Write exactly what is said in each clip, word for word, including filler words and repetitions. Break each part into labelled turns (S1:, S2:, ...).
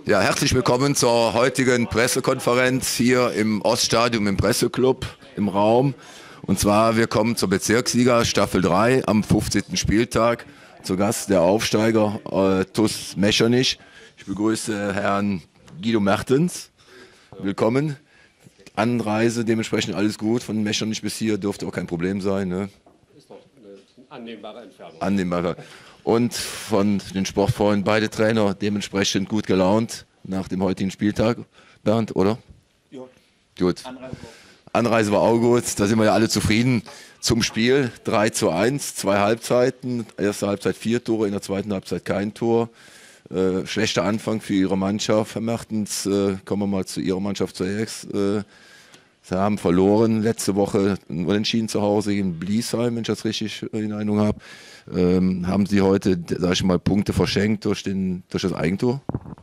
S1: Ja, herzlich willkommen zur heutigen Pressekonferenz hier im Oststadion im Presseclub im Raum. Und zwar, wir kommen zur Bezirksliga Staffel drei am fünfzehnten Spieltag. Zu Gast der Aufsteiger äh, T U S Mechernich. Ich begrüße Herrn Guido Mertens. Willkommen. Anreise, dementsprechend alles gut. Von Mechernich bis hier dürfte auch kein Problem sein. Ne?
S2: Ist doch eine annehmbare Entfernung.
S1: Annehmbare. Und von den Sportfreunden beide Trainer dementsprechend gut gelaunt nach dem heutigen Spieltag. Bernd, oder?
S3: Ja.
S1: Gut. Anreise, Anreise war auch gut. Da sind wir ja alle zufrieden. Zum Spiel drei zu eins, zwei Halbzeiten. Erste Halbzeit vier Tore, in der zweiten Halbzeit kein Tor. Äh, schlechter Anfang für Ihre Mannschaft. Herr Mertens, äh, kommen wir mal zu Ihrer Mannschaft zuerst. Äh, Sie haben verloren letzte Woche, unentschieden zu Hause gegen Bliesheim, wenn ich das richtig in Erinnerung habe. Ähm, haben Sie heute, sag ich mal, Punkte verschenkt durch, den, durch das Eigentor?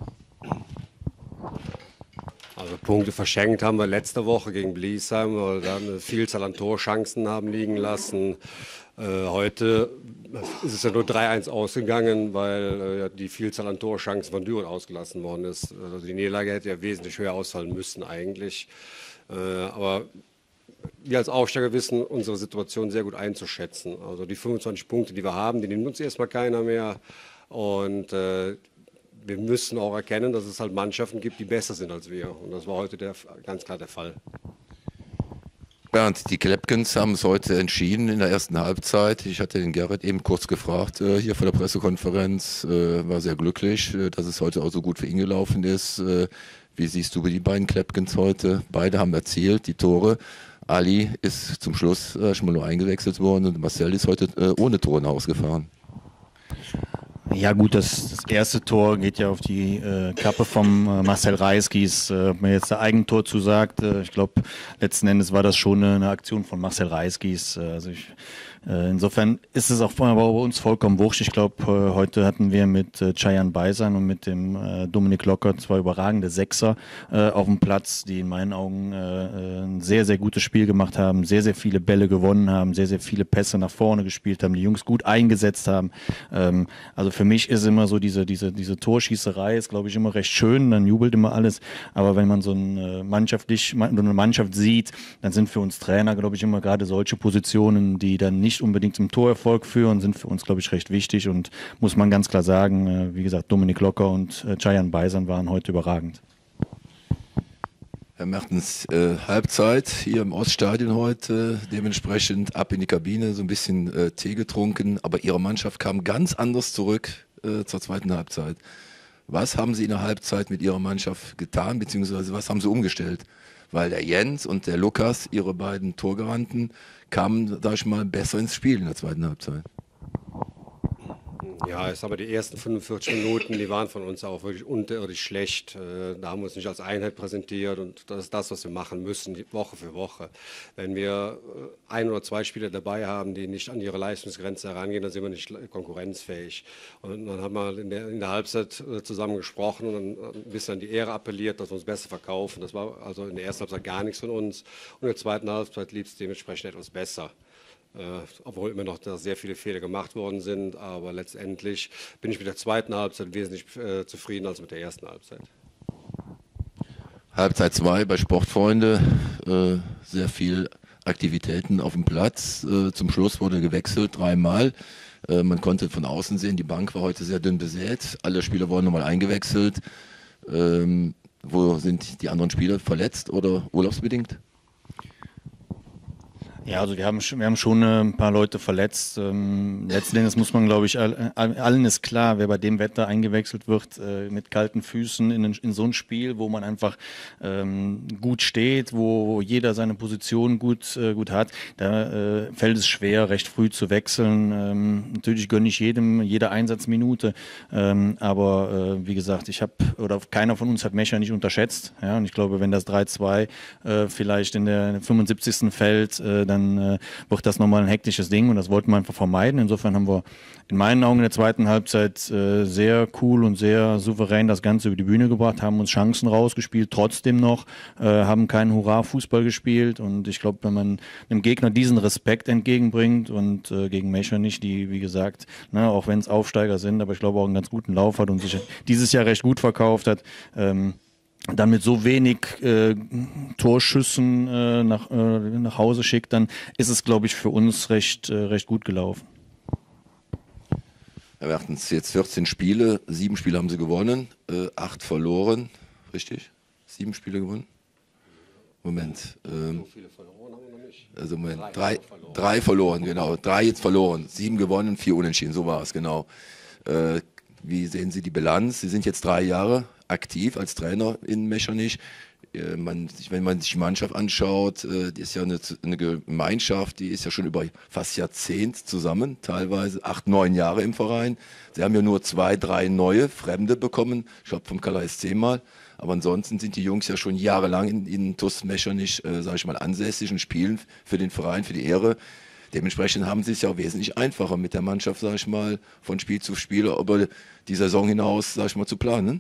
S2: Also Punkte verschenkt haben wir letzte Woche gegen Bliesheim, weil wir da eine Vielzahl an Torchancen haben liegen lassen. Äh, heute ist es ja nur drei eins ausgegangen, weil äh, die Vielzahl an Torchancen von Düren ausgelassen worden ist. Also die Niederlage hätte ja wesentlich höher ausfallen müssen eigentlich. Äh, aber wir als Aufsteiger wissen, unsere Situation sehr gut einzuschätzen. Also die fünfundzwanzig Punkte, die wir haben, die nimmt uns erstmal keiner mehr. Und äh, wir müssen auch erkennen, dass es halt Mannschaften gibt, die besser sind als wir. Und das war heute der, ganz klar der Fall.
S1: Bernd, die Klepkens haben es heute entschieden in der ersten Halbzeit. Ich hatte den Gerrit eben kurz gefragt, äh, hier vor der Pressekonferenz, äh, war sehr glücklich, äh, dass es heute auch so gut für ihn gelaufen ist. Äh, wie siehst du die beiden Klepkens heute? Beide haben erzielt, die Tore. Ali ist zum Schluss äh, schon mal nur eingewechselt worden und Marcel ist heute äh, ohne Tor nach Hause gefahren.
S3: Ja gut, das, das erste Tor geht ja auf die äh, Kappe vom äh, Marcel Reisgies. Äh, ob mir jetzt der Eigentor zusagt, äh, ich glaube, letzten Endes war das schon eine, eine Aktion von Marcel Reisgies. Äh, also ich, äh, insofern ist es auch bei uns vollkommen wurscht. Ich glaube, äh, heute hatten wir mit äh, Chayan Beisan und mit dem äh, Dominik Locker zwei überragende Sechser äh, auf dem Platz, die in meinen Augen äh, ein sehr, sehr gutes Spiel gemacht haben, sehr, sehr viele Bälle gewonnen haben, sehr, sehr viele Pässe nach vorne gespielt haben, die Jungs gut eingesetzt haben. Ähm, also für mich ist immer so diese, diese, diese Torschießerei, ist glaube ich immer recht schön, dann jubelt immer alles, aber wenn man so eine, mannschaftlich, so eine Mannschaft sieht, dann sind für uns Trainer glaube ich immer gerade solche Positionen, die dann nicht unbedingt zum Torerfolg führen, sind für uns glaube ich recht wichtig und muss man ganz klar sagen, wie gesagt, Dominik Locker und Chayan Beisan waren heute überragend.
S1: Herr Mertens, äh, Halbzeit hier im Oststadion heute, dementsprechend ab in die Kabine, so ein bisschen äh, Tee getrunken, aber Ihre Mannschaft kam ganz anders zurück äh, zur zweiten Halbzeit. Was haben Sie in der Halbzeit mit Ihrer Mannschaft getan, beziehungsweise was haben Sie umgestellt? Weil der Jens und der Lukas, Ihre beiden Torgaranten, kamen, sag ich mal, besser ins Spiel in der zweiten Halbzeit.
S2: Ja, ist aber die ersten fünfundvierzig Minuten, die waren von uns auch wirklich unterirdisch schlecht. Da haben wir uns nicht als Einheit präsentiert und das ist das, was wir machen müssen, Woche für Woche. Wenn wir ein oder zwei Spieler dabei haben, die nicht an ihre Leistungsgrenze herangehen, dann sind wir nicht konkurrenzfähig. Und dann haben wir in der, in der Halbzeit zusammen gesprochen und dann ein bisschen an die Ehre appelliert, dass wir uns besser verkaufen. Das war also in der ersten Halbzeit gar nichts von uns und in der zweiten Halbzeit lief es dementsprechend etwas besser. Äh, obwohl immer noch da sehr viele Fehler gemacht worden sind, aber letztendlich bin ich mit der zweiten Halbzeit wesentlich äh, zufrieden als mit der ersten Halbzeit.
S1: Halbzeit zwei bei Sportfreunde, äh, sehr viel Aktivitäten auf dem Platz. Äh, zum Schluss wurde gewechselt, dreimal. Äh, man konnte von außen sehen, die Bank war heute sehr dünn besät. Alle Spieler wurden nochmal eingewechselt. Ähm, wo sind die anderen Spieler verletzt oder urlaubsbedingt?
S3: Ja, also wir haben, wir haben schon ein paar Leute verletzt. Ähm, letzten Endes muss man, glaube ich, all, allen ist klar, wer bei dem Wetter eingewechselt wird, äh, mit kalten Füßen in, in so ein Spiel, wo man einfach ähm, gut steht, wo jeder seine Position gut, äh, gut hat, da äh, fällt es schwer, recht früh zu wechseln. Ähm, natürlich gönne ich jedem jede Einsatzminute, ähm, aber äh, wie gesagt, ich habe, oder keiner von uns hat Mecha nicht unterschätzt. Ja, und ich glaube, wenn das drei zwei äh, vielleicht in der fünfundsiebzigsten fällt, äh, dann dann äh, wird das nochmal ein hektisches Ding und das wollten wir einfach vermeiden. Insofern haben wir in meinen Augen in der zweiten Halbzeit äh, sehr cool und sehr souverän das Ganze über die Bühne gebracht, haben uns Chancen rausgespielt, trotzdem noch, äh, haben keinen Hurra-Fußball gespielt und ich glaube, wenn man einem Gegner diesen Respekt entgegenbringt und äh, gegen Mechernich, die, wie gesagt, ne, auch wenn es Aufsteiger sind, aber ich glaube auch einen ganz guten Lauf hat und sich dieses Jahr recht gut verkauft hat, ähm, dann mit so wenig äh, Torschüssen äh, nach, äh, nach Hause schickt, dann ist es, glaube ich, für uns recht, äh, recht gut gelaufen.
S1: Wir hatten jetzt vierzehn Spiele, sieben Spiele haben sie gewonnen, äh, acht verloren, richtig? Sieben Spiele gewonnen? Moment. Ähm,
S2: So viele verloren haben wir noch nicht.
S1: Also Moment,
S2: Drei
S1: drei,
S2: verloren.
S1: drei verloren, genau. Drei jetzt verloren, sieben gewonnen, vier unentschieden, so war es, genau. Äh, wie sehen Sie die Bilanz? Sie sind jetzt drei Jahre aktiv als Trainer in Mechernich. Äh, man, wenn man sich die Mannschaft anschaut, äh, die ist ja eine, eine Gemeinschaft, die ist ja schon über fast Jahrzehnt zusammen, teilweise acht, neun Jahre im Verein. Sie haben ja nur zwei, drei neue Fremde bekommen, ich glaube vom K S C mal. Aber ansonsten sind die Jungs ja schon jahrelang in, in TuS Mechernich, äh, sage ich mal, ansässig und spielen für den Verein, für die Ehre. Dementsprechend haben sie es ja auch wesentlich einfacher mit der Mannschaft, sage ich mal, von Spiel zu Spiel über die Saison hinaus, sage ich mal, zu planen.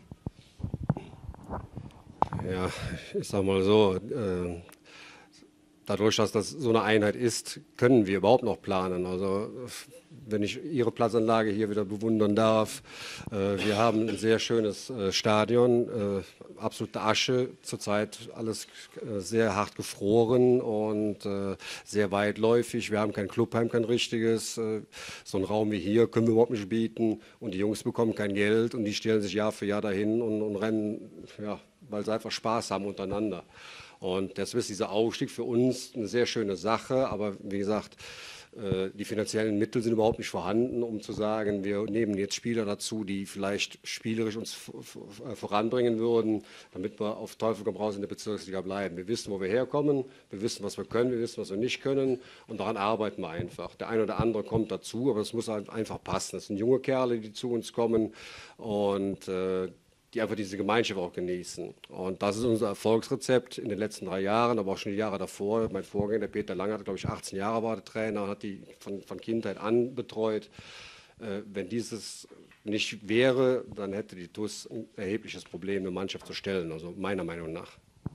S2: Ja, ich sag mal so, äh, dadurch, dass das so eine Einheit ist, können wir überhaupt noch planen. Also wenn ich Ihre Platzanlage hier wieder bewundern darf, äh, wir haben ein sehr schönes äh, Stadion, äh, absolute Asche, zurzeit alles äh, sehr hart gefroren und äh, sehr weitläufig. Wir haben kein Clubheim, kein richtiges. Äh, so einen Raum wie hier können wir überhaupt nicht bieten und die Jungs bekommen kein Geld und die stellen sich Jahr für Jahr dahin und, und rennen, ja, weil sie einfach Spaß haben untereinander. Und deshalb ist dieser Aufstieg für uns eine sehr schöne Sache, aber wie gesagt, die finanziellen Mittel sind überhaupt nicht vorhanden, um zu sagen, wir nehmen jetzt Spieler dazu, die vielleicht spielerisch uns voranbringen würden, damit wir auf Teufel komm raus in der Bezirksliga bleiben. Wir wissen, wo wir herkommen, wir wissen, was wir können, wir wissen, was wir nicht können und daran arbeiten wir einfach. Der eine oder andere kommt dazu, aber es muss halt einfach passen. Das sind junge Kerle, die zu uns kommen und äh, die einfach diese Gemeinschaft auch genießen. Und das ist unser Erfolgsrezept in den letzten drei Jahren, aber auch schon die Jahre davor. Mein Vorgänger, der Peter Lange, hat, glaube ich, achtzehn Jahre war der Trainer, hat die von, von Kindheit an betreut. Äh, wenn dieses nicht wäre, dann hätte die TuS ein erhebliches Problem, eine Mannschaft zu stellen, also meiner Meinung nach.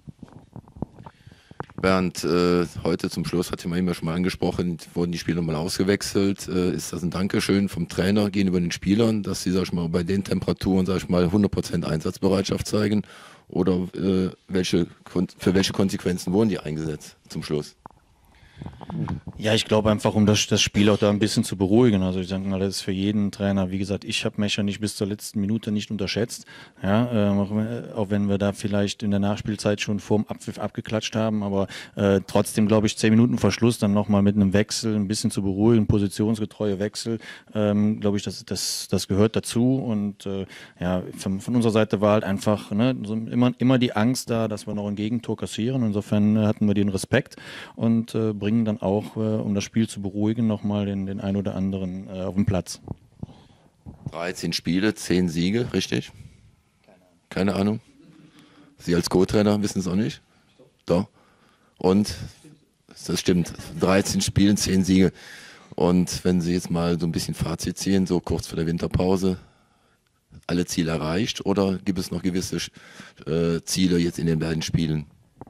S1: Bernd, äh, heute zum Schluss, hat man immer schon mal angesprochen, wurden die Spieler mal ausgewechselt. Äh, ist das ein Dankeschön vom Trainer gegenüber den Spielern, dass sie, sag ich mal, bei den Temperaturen, sag ich mal, hundert Prozent Einsatzbereitschaft zeigen? Oder äh, welche, für welche Konsequenzen wurden die eingesetzt zum Schluss?
S3: Ja, ich glaube einfach, um das, das Spiel auch da ein bisschen zu beruhigen. Also ich denke mal, das ist für jeden Trainer, wie gesagt, ich habe Mechernich bis zur letzten Minute nicht unterschätzt. Ja, äh, auch, wenn, auch wenn wir da vielleicht in der Nachspielzeit schon vorm Abpfiff abgeklatscht haben, aber äh, trotzdem, glaube ich, zehn Minuten vor Schluss dann nochmal mit einem Wechsel ein bisschen zu beruhigen, positionsgetreue Wechsel, ähm, glaube ich, das, das, das gehört dazu. Und äh, ja, von, von unserer Seite war halt einfach ne, so immer, immer die Angst da, dass wir noch ein Gegentor kassieren. Insofern äh, hatten wir den Respekt und äh, bringen dann auch, äh, um das Spiel zu beruhigen, nochmal den, den ein oder anderen äh, auf den Platz.
S1: dreizehn Spiele, zehn Siege, richtig? Keine Ahnung. Keine Ahnung. Sie als Co-Trainer wissen es auch nicht? Doch. Und? Das stimmt. dreizehn Spiele, zehn Siege. Und wenn Sie jetzt mal so ein bisschen Fazit ziehen, so kurz vor der Winterpause, alle Ziele erreicht oder gibt es noch gewisse äh, Ziele jetzt in den beiden Spielen?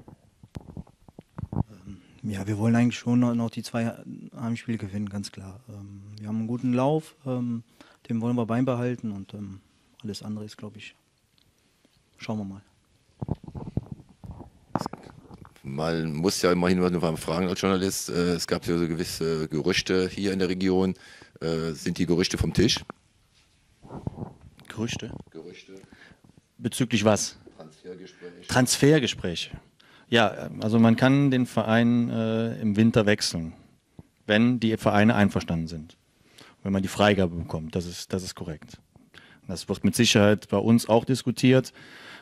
S4: Ja, wir wollen eigentlich schon noch die zwei Heimspiele gewinnen, ganz klar. Ähm, wir haben einen guten Lauf, ähm, den wollen wir beibehalten und ähm, alles andere ist, glaube ich, schauen wir mal.
S1: Man muss ja immerhin nur fragen als Journalist, äh, es gab ja so gewisse Gerüchte hier in der Region. Äh, sind die Gerüchte vom Tisch?
S3: Gerüchte?
S1: Gerüchte.
S3: Bezüglich was?
S1: Transfergespräche.
S3: Transfergespräche. Ja, also man kann den Verein äh, im Winter wechseln, wenn die Vereine einverstanden sind. Wenn man die Freigabe bekommt, das ist, das ist korrekt. Das wird mit Sicherheit bei uns auch diskutiert.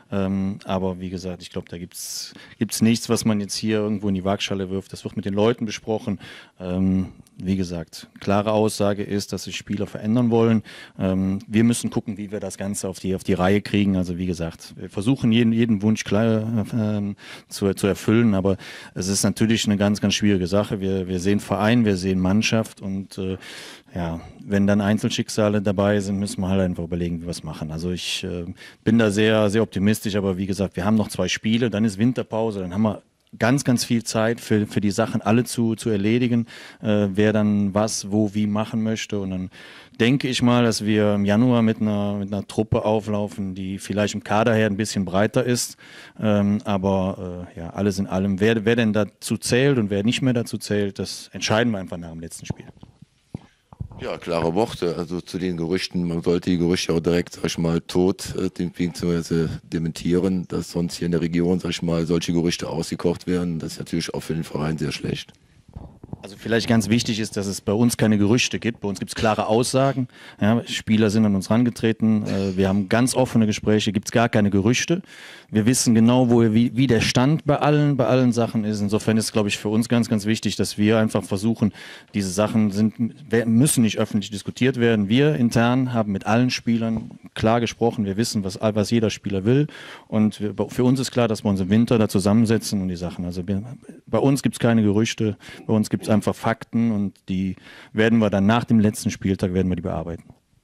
S3: Ähm, aber wie gesagt, ich glaube, da gibt es nichts, was man jetzt hier irgendwo in die Waagschale wirft. Das wird mit den Leuten besprochen. Ähm, wie gesagt, klare Aussage ist, dass sich Spieler verändern wollen. Ähm, wir müssen gucken, wie wir das Ganze auf die, auf die Reihe kriegen. Also wie gesagt, wir versuchen jeden, jeden Wunsch klar äh, zu, zu erfüllen, aber es ist natürlich eine ganz, ganz schwierige Sache. Wir, wir sehen Verein, wir sehen Mannschaft und äh, ja, wenn dann Einzelschicksale dabei sind, müssen wir halt einfach überlegen, wie wir es machen. Also ich äh, bin da sehr, sehr optimistisch, aber wie gesagt, wir haben noch zwei Spiele, dann ist Winterpause, dann haben wir ganz, ganz viel Zeit für, für die Sachen alle zu, zu erledigen, äh, wer dann was, wo, wie machen möchte. Und dann denke ich mal, dass wir im Januar mit einer, mit einer Truppe auflaufen, die vielleicht im Kader her ein bisschen breiter ist. Ähm, aber äh, ja, alles in allem, wer, wer denn dazu zählt und wer nicht mehr dazu zählt, das entscheiden wir einfach nach dem letzten Spiel.
S1: Ja, klare Worte. Also zu den Gerüchten, man sollte die Gerüchte auch direkt, sag ich mal, tot äh, beziehungsweise dementieren, dass sonst hier in der Region, sag ich mal, solche Gerüchte ausgekocht werden. Das ist natürlich auch für den Verein sehr schlecht.
S3: Also vielleicht ganz wichtig ist, dass es bei uns keine Gerüchte gibt. Bei uns gibt es klare Aussagen. Ja, Spieler sind an uns herangetreten. Äh, wir haben ganz offene Gespräche, gibt es gar keine Gerüchte. Wir wissen genau, wo, wie, wie der Stand bei allen, bei allen Sachen ist. Insofern ist, glaube ich, für uns ganz, ganz wichtig, dass wir einfach versuchen, diese Sachen sind, müssen nicht öffentlich diskutiert werden. Wir intern haben mit allen Spielern klar gesprochen. Wir wissen, was, was jeder Spieler will. Und wir, für uns ist klar, dass wir uns im Winter da zusammensetzen und die Sachen. Also wir, bei uns gibt es keine Gerüchte. Bei uns gibt es einfach Fakten und die werden wir dann nach dem letzten Spieltag werden wir die bearbeiten.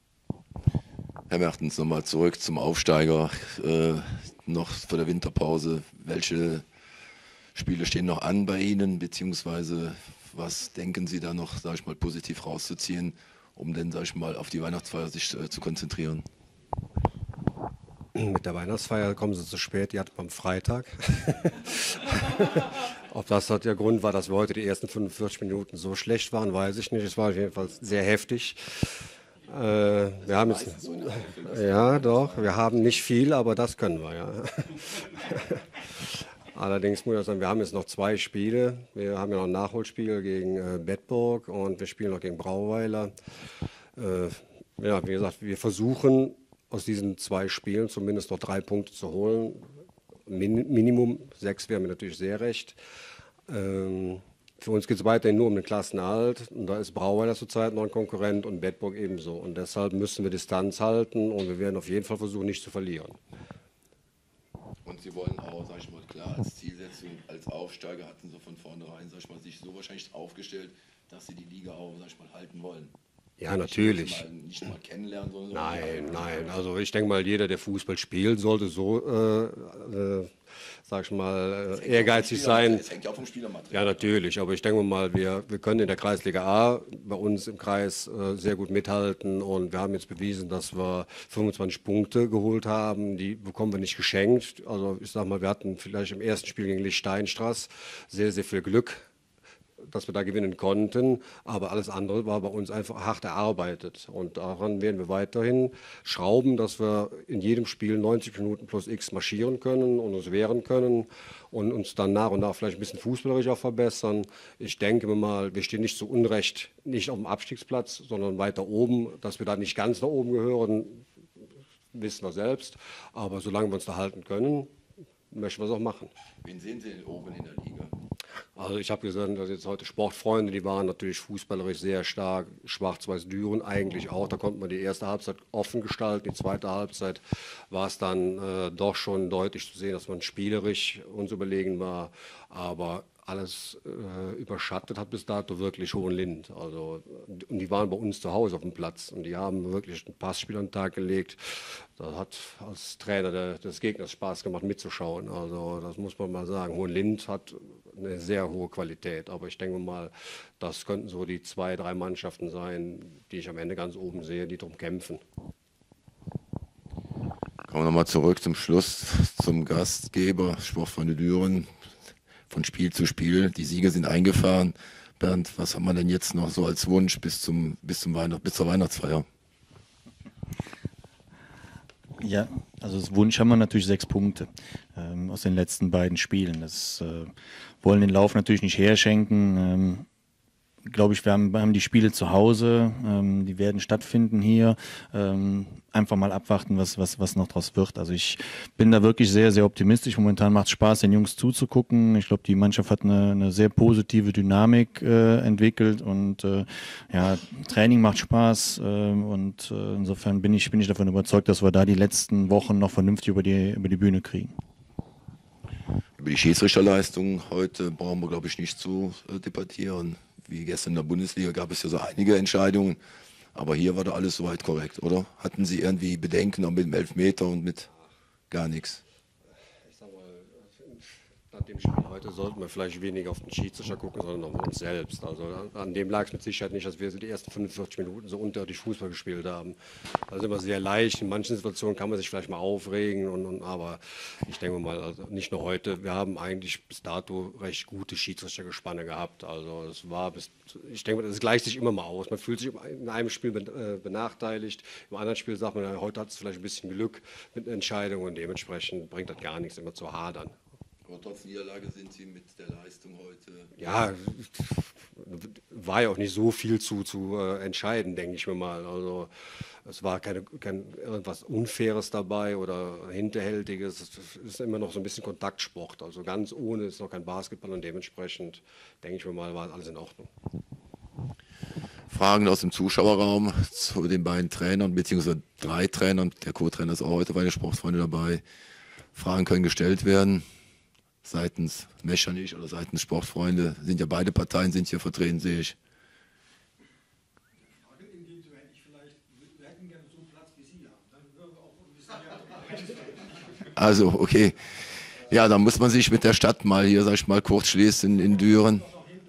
S1: Herr Mertens, nochmal zurück zum Aufsteiger. Äh, noch vor der Winterpause. Welche Spiele stehen noch an bei Ihnen, beziehungsweise was denken Sie da noch, sag ich mal, positiv rauszuziehen, um dann, sag ich mal, auf die Weihnachtsfeier sich äh, zu konzentrieren?
S2: Mit der Weihnachtsfeier kommen Sie zu spät, die hat am Freitag. Ob das der Grund war, dass wir heute die ersten fünfundvierzig Minuten so schlecht waren, weiß ich nicht. Es war jedenfalls sehr heftig. Äh, wir haben jetzt, ja, doch, wir haben nicht viel, aber das können wir, ja. Allerdings muss ich sagen, wir haben jetzt noch zwei Spiele. Wir haben ja noch ein Nachholspiel gegen äh, Bedburg und wir spielen noch gegen Brauweiler. Äh, ja, wie gesagt, wir versuchen aus diesen zwei Spielen zumindest noch drei Punkte zu holen. Min Minimum sechs wäre mir natürlich sehr recht. Ähm, für uns geht es weiterhin nur um den Klassenerhalt. Und da ist Brauweiler zurzeit noch ein Konkurrent und Bedburg ebenso. Und deshalb müssen wir Distanz halten und wir werden auf jeden Fall versuchen, nicht zu verlieren.
S1: Und Sie wollen auch, sag ich mal, klar, als Zielsetzung, als Aufsteiger hatten Sie von vornherein, sag ich mal, sich so wahrscheinlich aufgestellt, dass Sie die Liga auch, sag ich mal, halten wollen.
S2: Ja, natürlich.
S1: Nicht, mal, nicht mal kennenlernen, sondern
S2: nein, nein. Also ich denke mal, jeder, der Fußball spielt, sollte so, äh, äh, sag ich mal, äh, ehrgeizig sein.
S1: Das hängt ja auch vom Spielermaterial.
S2: Ja, natürlich. Aber ich denke mal, wir, wir können in der Kreisliga A bei uns im Kreis äh, sehr gut mithalten. Und wir haben jetzt bewiesen, dass wir fünfundzwanzig Punkte geholt haben. Die bekommen wir nicht geschenkt. Also ich sag mal, wir hatten vielleicht im ersten Spiel gegen Lichtsteinstraß sehr, sehr viel Glück, dass wir da gewinnen konnten, aber alles andere war bei uns einfach hart erarbeitet und daran werden wir weiterhin schrauben, dass wir in jedem Spiel neunzig Minuten plus X marschieren können und uns wehren können und uns dann nach und nach vielleicht ein bisschen fußballerisch auch verbessern. Ich denke mal, wir stehen nicht zu Unrecht, nicht auf dem Abstiegsplatz, sondern weiter oben, dass wir da nicht ganz nach oben gehören, wissen wir selbst, aber solange wir uns da halten können, möchten wir es auch machen.
S1: Wen sehen Sie denn oben in der Liga?
S2: Also ich habe gesagt, dass jetzt heute Sportfreunde, die waren natürlich fußballerisch sehr stark, Schwarz-Weiß-Düren eigentlich auch, da konnte man die erste Halbzeit offen gestalten, die zweite Halbzeit war es dann äh, doch schon deutlich zu sehen, dass man spielerisch uns überlegen war, aber alles äh, überschattet hat bis dato wirklich Hohenlind. Also, und die waren bei uns zu Hause auf dem Platz und die haben wirklich ein Passspiel an den Tag gelegt. Das hat als Trainer der, des Gegners Spaß gemacht mitzuschauen. Also das muss man mal sagen. Hohenlind hat eine sehr hohe Qualität, aber ich denke mal, das könnten so die zwei, drei Mannschaften sein, die ich am Ende ganz oben sehe, die darum kämpfen.
S1: Kommen wir nochmal zurück zum Schluss zum Gastgeber, Sportfreunde Düren. Von Spiel zu Spiel, die Siege sind eingefahren. Bernd, was haben wir denn jetzt noch so als Wunsch bis, zum, bis, zum Weihnacht, bis zur Weihnachtsfeier?
S3: Ja, also das Wunsch haben wir natürlich sechs Punkte ähm, aus den letzten beiden Spielen. Das äh, wollen den Lauf natürlich nicht herschenken. Ähm, glaube ich, wir haben, wir haben die Spiele zu Hause, ähm, die werden stattfinden hier. Ähm, einfach mal abwarten, was, was, was noch draus wird. Also ich bin da wirklich sehr, sehr optimistisch. Momentan macht es Spaß, den Jungs zuzugucken. Ich glaube, die Mannschaft hat eine, eine sehr positive Dynamik äh, entwickelt und äh, ja, Training macht Spaß äh, und äh, insofern bin ich, bin ich davon überzeugt, dass wir da die letzten Wochen noch vernünftig über die, über die Bühne kriegen.
S1: Über die Schiedsrichterleistung heute brauchen wir, glaube ich, nicht zu äh, debattieren. Wie gestern in der Bundesliga gab es ja so einige Entscheidungen. Aber hier war da alles soweit korrekt, oder? Hatten Sie irgendwie Bedenken auch mit dem Elfmeter und mit gar nichts?
S2: Ich sag mal, nach dem Spiel heute sollten wir vielleicht weniger auf den Schiedsrichter gucken, sondern auf uns selbst. Also an dem lag es mit Sicherheit nicht, dass wir die ersten fünfundvierzig Minuten so unterirdisch Fußball gespielt haben. Da sind wir sehr leicht. In manchen Situationen kann man sich vielleicht mal aufregen, und, und, aber ich denke mal, also nicht nur heute, wir haben eigentlich bis dato recht gute Schiedsrichtergespanne gehabt. Also es war bis, ich denke mal, das gleicht sich immer mal aus. Man fühlt sich in einem Spiel benachteiligt, im anderen Spiel sagt man, heute hat es vielleicht ein bisschen Glück mit Entscheidungen und dementsprechend bringt das gar nichts, immer zu hadern.
S1: Aber trotz Niederlage sind Sie mit der Leistung heute...
S2: Ja, war ja auch nicht so viel zu, zu äh, entscheiden, denke ich mir mal. Also es war keine, kein irgendwas Unfaires dabei oder Hinterhältiges. Es ist immer noch so ein bisschen Kontaktsport. Also ganz ohne ist noch kein Basketball und dementsprechend, denke ich mir mal, war alles in Ordnung.
S1: Fragen aus dem Zuschauerraum zu den beiden Trainern, beziehungsweise drei Trainern. Der Co-Trainer ist auch heute bei den Sportfreunden dabei. Fragen können gestellt werden. Seitens Mechernich oder seitens Sportfreunde, sind ja beide Parteien sind hier vertreten, sehe ich. Also, okay. Ja, dann muss man sich mit der Stadt mal hier, sag ich mal, kurz schließen in Düren.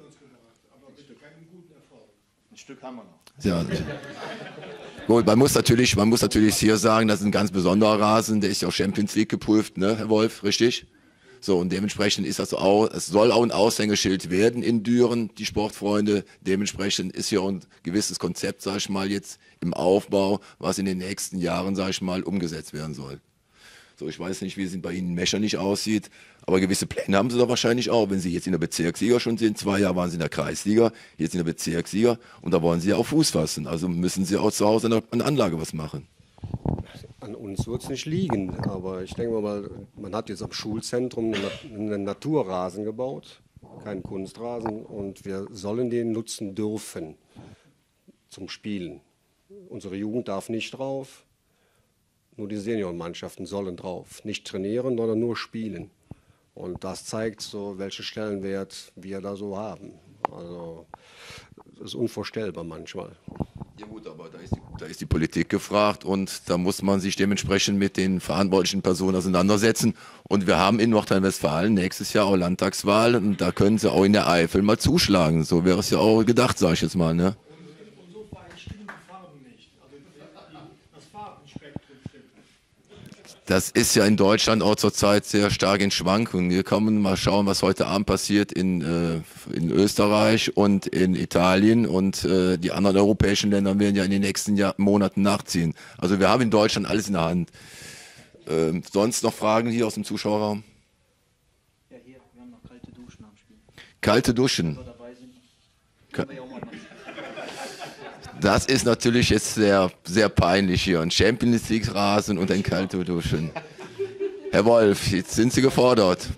S3: Ein Stück haben wir noch.
S1: Ja. Gut, man muss natürlich, man muss natürlich hier sagen, das ist ein ganz besonderer Rasen, der ist ja auch Champions League geprüft, ne, Herr Wolf, richtig? So, und dementsprechend ist das auch, es soll auch ein Aushängeschild werden in Düren, die Sportfreunde. Dementsprechend ist ja auch ein gewisses Konzept, sag ich mal, jetzt im Aufbau, was in den nächsten Jahren, sag ich mal, umgesetzt werden soll. So, ich weiß nicht, wie es bei Ihnen in Mechernich aussieht, aber gewisse Pläne haben Sie da wahrscheinlich auch, wenn Sie jetzt in der Bezirksliga schon sind. Zwei Jahre waren Sie in der Kreisliga, jetzt in der Bezirksliga und da wollen Sie ja auch Fuß fassen. Also müssen Sie auch zu Hause an der Anlage was machen.
S2: An uns wird es nicht liegen, aber ich denke mal, man hat jetzt am Schulzentrum einen Naturrasen gebaut, keinen Kunstrasen, und wir sollen den nutzen dürfen zum Spielen. Unsere Jugend darf nicht drauf, nur die Seniorenmannschaften sollen drauf. Nicht trainieren, sondern nur spielen. Und das zeigt so, welchen Stellenwert wir da so haben. Also das ist unvorstellbar manchmal.
S1: Ja gut, aber da ist, die, da ist die Politik gefragt und da muss man sich dementsprechend mit den verantwortlichen Personen auseinandersetzen. Und wir haben in Nordrhein-Westfalen nächstes Jahr auch Landtagswahl und da können sie auch in der Eifel mal zuschlagen. So wäre es ja auch gedacht, sage ich jetzt mal. Ne?
S5: Und so stimmen die Farben nicht. Also das Farbenspektrum stimmt.
S1: Das ist ja in Deutschland auch zurzeit sehr stark in Schwankungen. Wir können mal schauen, was heute Abend passiert in, äh, in Österreich und in Italien und äh, die anderen europäischen Länder werden ja in den nächsten Jahr Monaten nachziehen. Also wir haben in Deutschland alles in der Hand. Ähm, sonst noch Fragen hier aus dem Zuschauerraum?
S4: Ja, hier, wir haben noch kalte Duschen am Spiel.
S1: Kalte Duschen.
S4: Wenn wir dabei sind, können wir ja auch mal machen.
S1: Das ist natürlich jetzt sehr, sehr peinlich hier. Ein Champions League Rasen und ein kalte Duschen. Herr Wolf, jetzt sind Sie gefordert.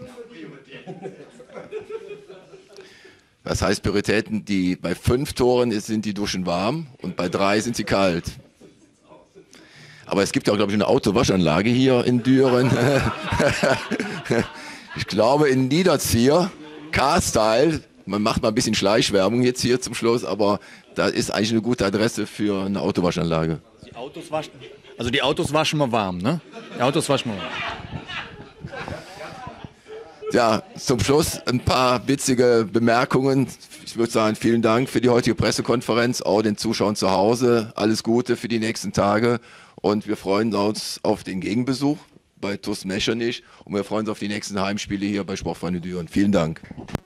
S1: Das heißt Prioritäten, die bei fünf Toren ist, sind die Duschen warm und bei drei sind sie kalt. Aber es gibt ja auch, glaube ich, eine Autowaschanlage hier in Düren. Ich glaube in Niederzier, K-Style, man macht mal ein bisschen Schleichwerbung jetzt hier zum Schluss, aber da ist eigentlich eine gute Adresse für eine Autowaschanlage.
S3: Die Autos waschen, also die Autos waschen wir warm, ne? Die Autos waschen wir warm.
S1: Ja, zum Schluss ein paar witzige Bemerkungen. Ich würde sagen, vielen Dank für die heutige Pressekonferenz, auch den Zuschauern zu Hause. Alles Gute für die nächsten Tage und wir freuen uns auf den Gegenbesuch bei TuS Mechernich und wir freuen uns auf die nächsten Heimspiele hier bei Sportfreunde Düren. Vielen Dank.